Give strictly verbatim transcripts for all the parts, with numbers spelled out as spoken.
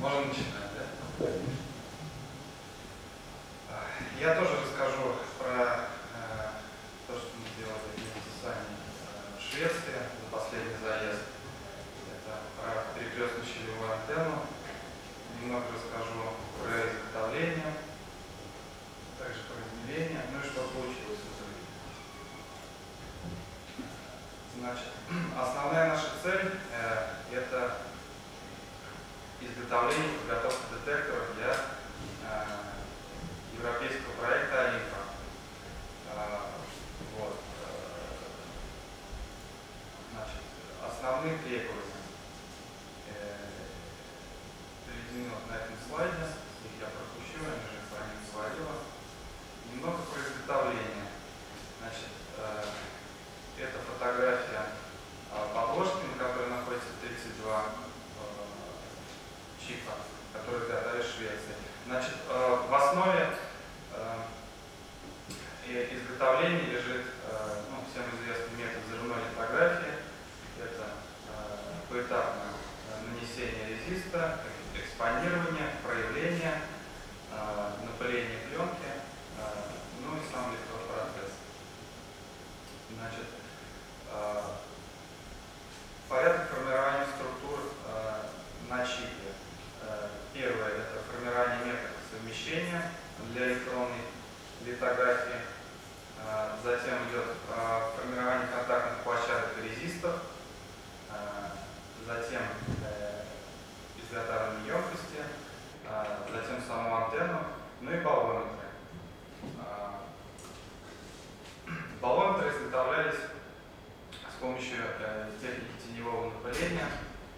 Можно начинать, да? Я тоже расскажу про э, то, что мы делали вместе с вами в Швеции за последний заезд. Это про перекрестную щелевую антенну. Немного расскажу про изготовление, также про измерение, ну и что получилось в итоге. Значит, основная наша цель э, это изготовление, подготовка детекторов для э, европейского проекта Олимпа. Э, вот. Значит, основные требования э, приведены вот на этом слайде. Их я пропущу, они же страницу сводила. Немного про изготовление. Значит, э, это фотография э, подложки, на которой находится тридцать два э, чипа, которые изготовили в Швеции. Значит, э, в основе э, изготовления лежит э, ну, всем известный метод взрывной литографии. Это э, поэтапное нанесение резиста, экспонирование, проявление, э, напыление пленки, э, ну и сам литовой процесс. Значит, э, порядок формирования структур э, на чипе. Э, первое – это формирование метода совмещения для электронной литографии. Э, затем идет э, формирование контактных площадок и резистов. Э, затем э, изготавливание емкости. Э, затем саму антенну. Ну и баллометры. Э, баллометры изготовлялись с помощью э, техники теневого напыления,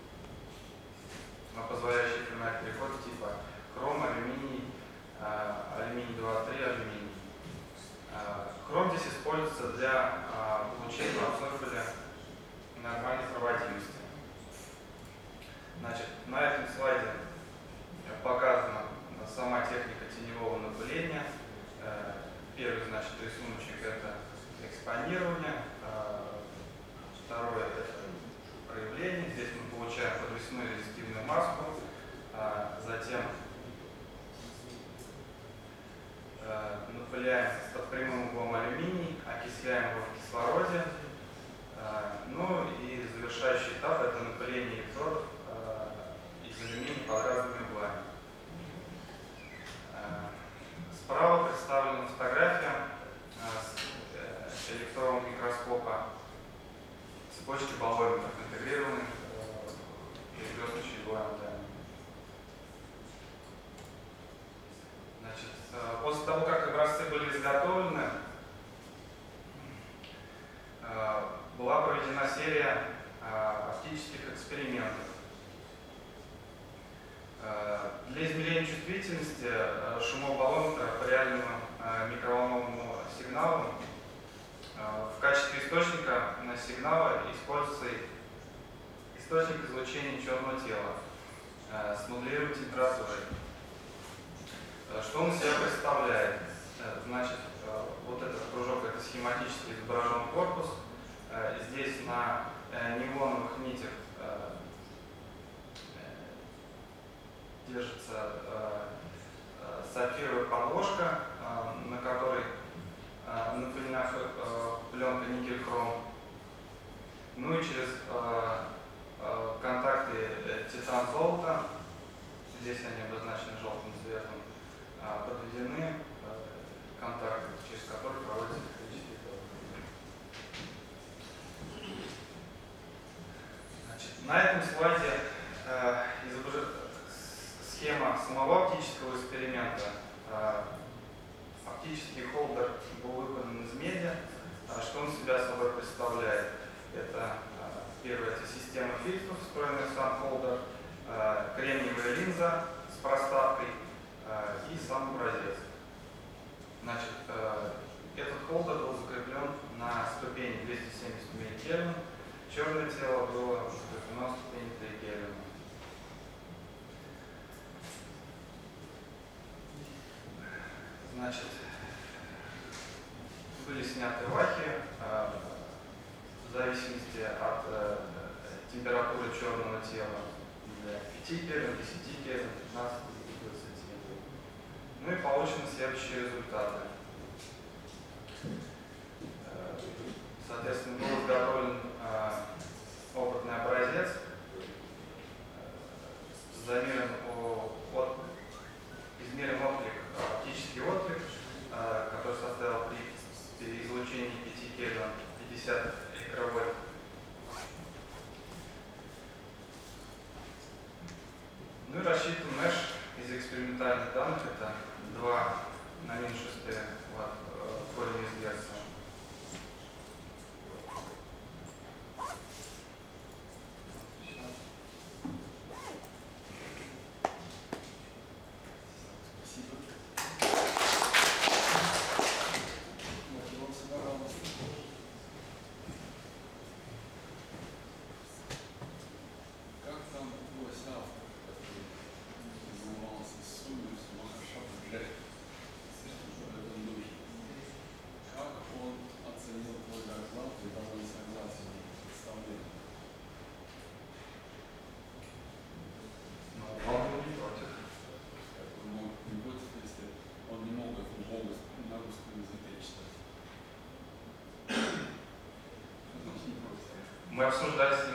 позволяющей формировать переход типа хром, алюминий, э, алюминий два три, алюминий. Э, хром здесь используется для э, получения абсорбера нормальной проводимости. Значит, на этом слайде показана сама техника теневого напыления. Э, первый, значит, рисуночек — это экспонирование. Э, второе — это проявление. Здесь мы получаем подвесную резистивную маску. Э, затем э, напыляем под прямым углом алюминий, окисляем его в кислороде. Э, ну и завершающий этап — это напыление электродов э, из алюминия под разными углами. Э, справа представлена фотография э, с электронного микроскопа цепочки баллометров, интегрированных в перекрестную щелевую антенну. Значит, э, после того, как образцы были изготовлены, э, была проведена серия э, оптических экспериментов. Э, для измерения чувствительности э, шумов баллометра по реальному э, микроволновому сигналу э, в качестве источника сигнала используется источник излучения черного тела э, с моделируемой температурой. Э, что он из себя представляет? Э, значит, э, вот этот кружок — это схематически изображен корпус. Э, здесь на э, нейлоновых нитях э, держится э, э, сапфировая подложка, э, на которой э, напылена э, пленка никель-хром. Ну и через э, э, контакты э, титан-золото, здесь они обозначены желтым цветом, э, подведены э, контакты, через которые проводится электрический ток. Значит, на этом слайде э, изображена схема самого оптического эксперимента. Э, оптический холдер был выполнен из меди. Э, что он себя собой представляет? Это э, первое — это система фильтров, встроенная в сам холдер, э, кремниевая линза с проставкой э, и сам образец. Значит, э, этот холдер был закреплен на ступени двести семьдесят милликельвин, черное тело было закреплено на ступени три кельвина. Значит, были сняты вахи э, в зависимости от э, температуры черного тела пяти кедр, десяти кедр, пятнадцати, двадцати. Ну и получены следующие результаты. Соответственно, был изготовлен э, опытный образец, э, замерен от, измерен отклик, оптический отклик, э, который составил при, при излучении пяти кельвин пятьдесят микровольт. Ну и рассчитан меш из экспериментальных данных, это два на минус шесть ватт корень из Герца. Мы обсуждали с